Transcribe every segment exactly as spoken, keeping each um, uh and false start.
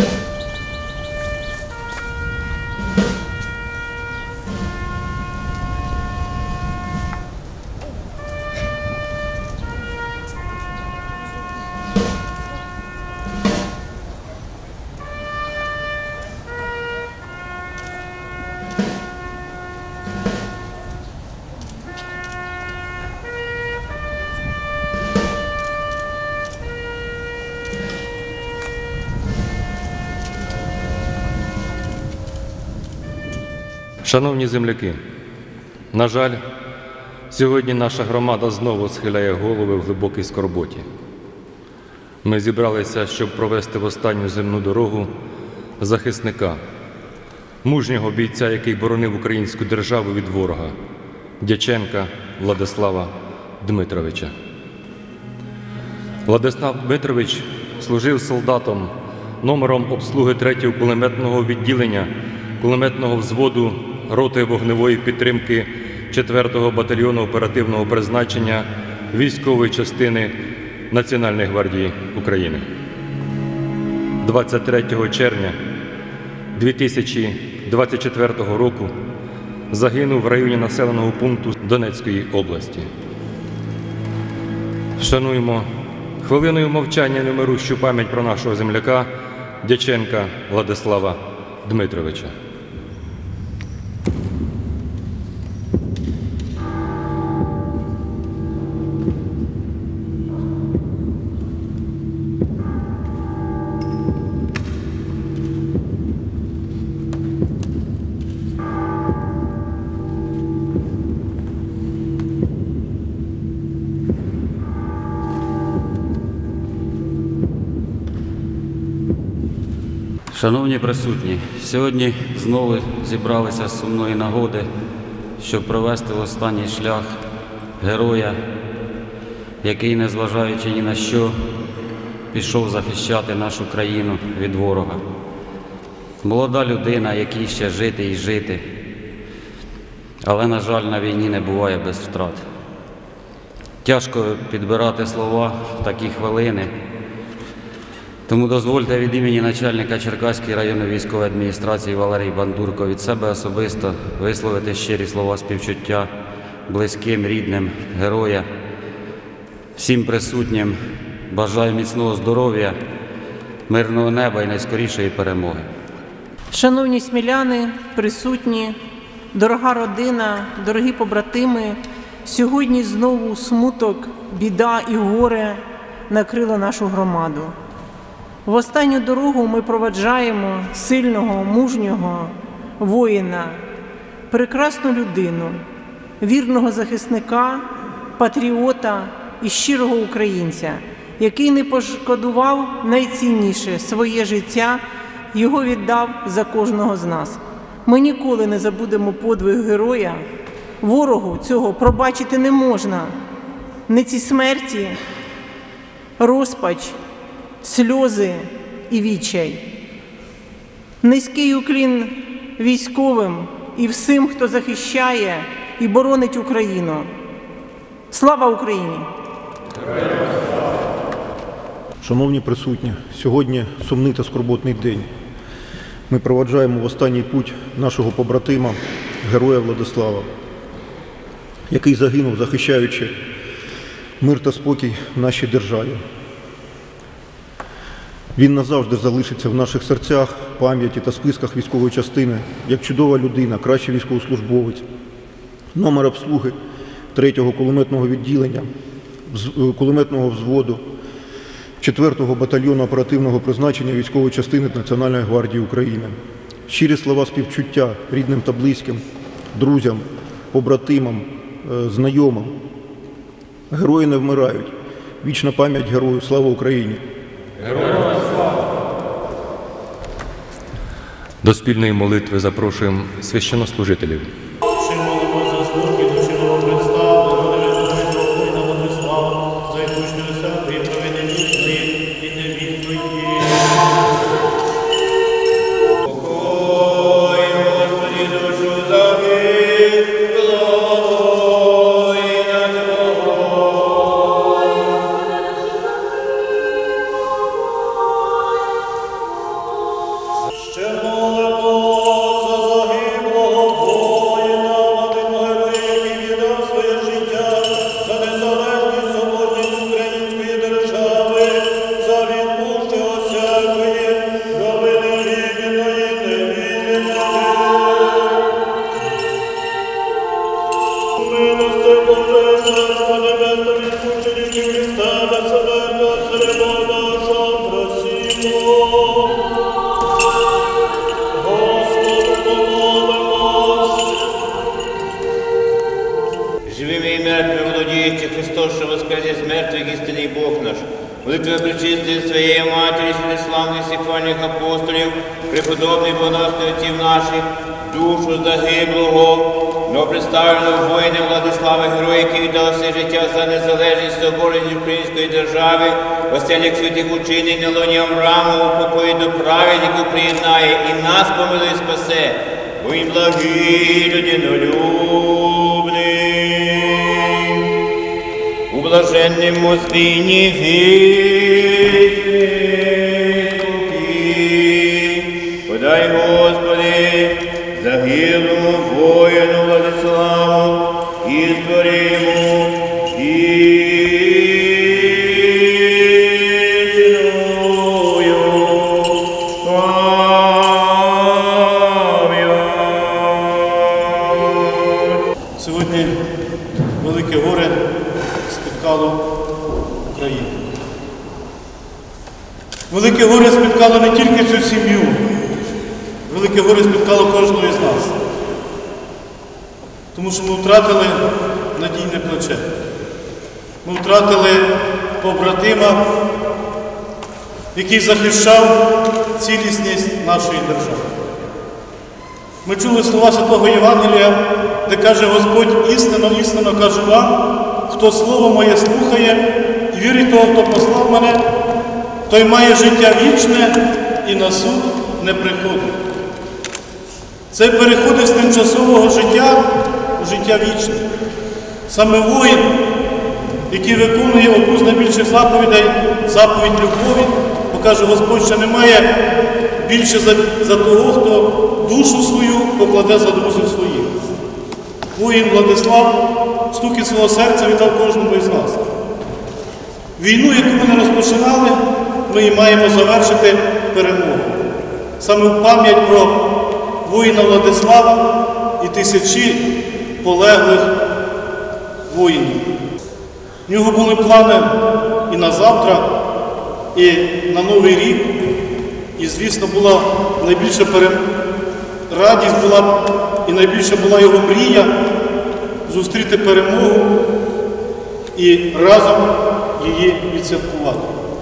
Шановні земляки, на жаль, сьогодні наша громада знову схиляє голови в глибокій скорботі. Ми зібралися, щоб провести в останню земну дорогу захисника, мужнього бійця, який боронив українську державу від ворога, Дяченка Владислава Дмитровича. Владислав Дмитрович служив солдатом номером обслуги третього кулеметного відділення кулеметного взводу роти вогневої підтримки четвертого батальйону оперативного призначення військової частини Національної гвардії України. двадцять третього червня дві тисячі двадцять четвертого року загинув в районі населеного пункту Донецької області. Вшануємо хвилиною мовчання немирущу пам'ять про нашого земляка Дяченка Владислава Дмитровича. Шановні присутні, сьогодні знову зібралися з сумної нагоди, щоб провести в останній шлях героя, який, незважаючи ні на що, пішов захищати нашу країну від ворога. Молода людина, якій ще жити і жити, але, на жаль, на війні не буває без втрат. Тяжко підбирати слова в такі хвилини. Тому дозвольте від імені начальника Черкаської районної військової адміністрації Валерії Бандурко від себе особисто висловити щирі слова співчуття близьким, рідним героя. Всім присутнім бажаю міцного здоров'я, мирного неба і найскорішої перемоги. Шановні сміляни, присутні, дорога родина, дорогі побратими, сьогодні знову смуток, біда і горе накрило нашу громаду. В останню дорогу ми проваджаємо сильного, мужнього воїна, прекрасну людину, вірного захисника, патріота і щирого українця, який не пошкодував найцінніше своє життя, його віддав за кожного з нас. Ми ніколи не забудемо подвиг героя. Ворогу цього пробачити не можна. Не ці смерті, розпач, сльози і відчай. Низький уклін військовим і всім, хто захищає і боронить Україну. Слава Україні! Шановні присутні, сьогодні сумний та скорботний день. Ми проваджаємо в останній путь нашого побратима, героя Владислава, який загинув, захищаючи мир та спокій в нашій державі. Він назавжди залишиться в наших серцях, пам'яті та списках військової частини як чудова людина, кращий військовослужбовець, номер обслуги третього кулеметного відділення, кулеметного взводу четвертого батальйону оперативного призначення військової частини Національної гвардії України. Щирі слова співчуття рідним та близьким, друзям, побратимам, знайомим. Герої не вмирають. Вічна пам'ять герою. Слава Україні! Героям слава! До спільної молитви запрошуємо священнослужителів. Ще молимо за службу дочинного представлення, Дмитра Владислава, за ідущу десяту і проведення вічної і невічної. Покой, Господи, душу загиб, главой на Твой. присутствии Своей Матери, святославных сихвальных апостолів, преподобних боносних отців наших, душу загиблого, но представленого воїнам Владислава, героя, який віддав все життя за незалежність і соборність української держави, оселях святих учинень на лоні Аврааму, у покої до праведників приєднає і нас помилує спасе, бо він благий, людинолюбний. У блаженному зміні виступі, подай, Господи, загиблому воїну Владиславу і створимо вічною пам'ять. Сьогодні велике горе спіткало Україну. Велике горе спіткало не тільки цю сім'ю, велике горе спіткало кожного із нас. Тому що ми втратили надійне плече. Ми втратили побратима, який захищав цілісність нашої держави. Ми чули слова Святого Євангелія, де каже Господь: істинно, істинно кажу вам, хто слово моє слухає і вірить того, хто послав мене, той має життя вічне і на суд не приходить. Це переходить з тимчасового життя у життя вічне. Саме воїн, який виконує одну з найбільших заповідей, заповідь любові, бо каже Господь, що немає більше за, за того, хто душу свою покладе за друзів своїх. Воїн Владислав стуки свого серця віддав кожному із нас. Війну, яку ми не розпочинали, ми і маємо завершити перемогу. Саме в пам'ять про воїна Владислава і тисячі полеглих воїнів. В нього були плани і на завтра, і на Новий рік. І, звісно, була найбільша перем... радість була і найбільша була його мрія зустріти перемогу і разом її відсвяткувати.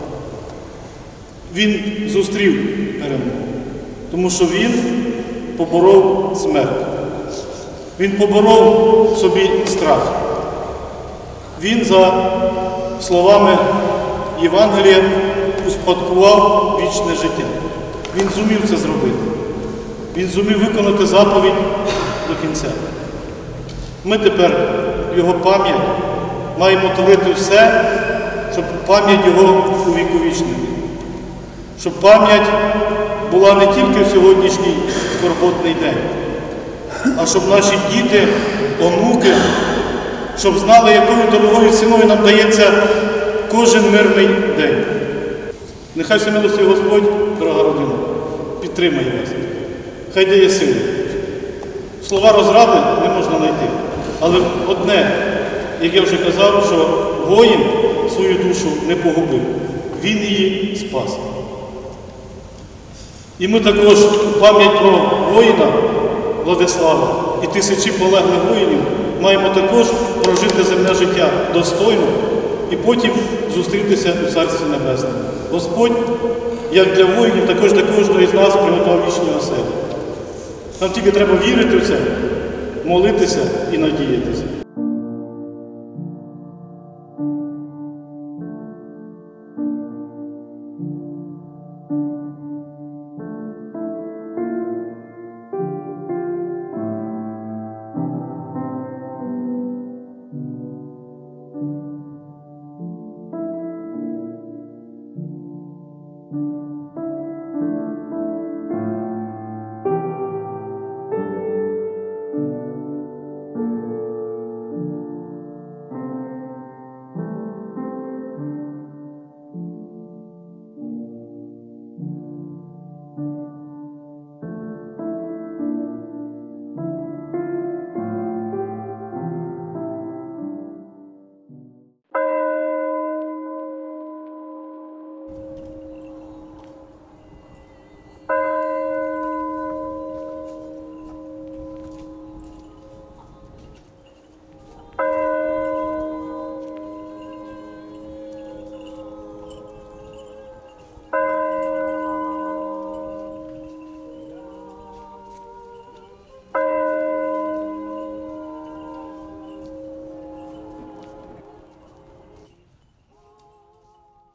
Він зустрів перемогу, тому що він поборов смерть. Він поборов в собі страх. Він, за словами Євангелія, успадкував вічне життя. Він зумів це зробити. Він зумів виконати заповідь до кінця. Ми тепер в його пам'ять маємо творити все, щоб пам'ять його увіковічнити. Щоб пам'ять була не тільки в сьогоднішній скорботний день, а щоб наші діти, онуки, щоб знали, якою дорогою ціною нам дається кожен мирний день. Нехай всемилостивий Господь, дорога родина, підтримає вас. Хай дає сили. Слова розради не можна знайти. Але одне, як я вже казав, що воїн свою душу не погубив. Він її спас. І ми також пам'ять про воїна Владислава і тисячі полеглих воїнів маємо також прожити земне життя достойно і потім зустрітися у Царстві Небесному. Господь, як для воїнів, також для кожного із нас приготував вічні оселі. Нам тільки треба вірити в це, молитися і надіятися.